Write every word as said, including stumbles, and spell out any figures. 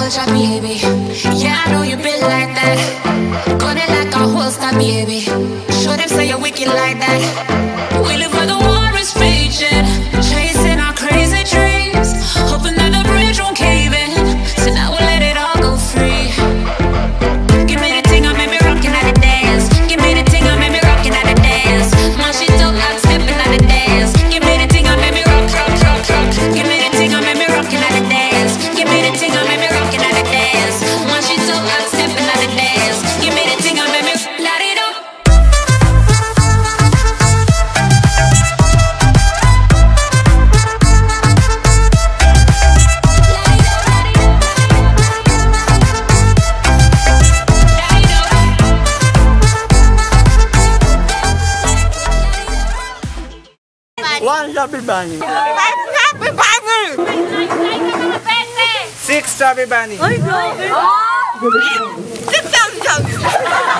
vulture, baby. Yeah, I know you been like that. Gun it like a holster, baby. Show them say you're wicked like that. We live where the war is raging, chasing our crazy dreams, hoping that the bridge won't cave in. So now we'll let it all go free. Give me the thing, I made me rockin' at the dance. Give me the thing, I made me rockin' at the dance. Man, she don't like stepping at the dance. Give me the thing, I made me rock, rock, rock, rock. Give me the thing, I made me rockin' at the dance. Give me the thing, I made me rockin' at the dance. Man, she don't like stepping at the dance. Give me the thing, I made me light it up. One Chubby Bunny. Five Chubby Bunny. Six Chubby Bunny. Oh, no. Six Chubby Bunny.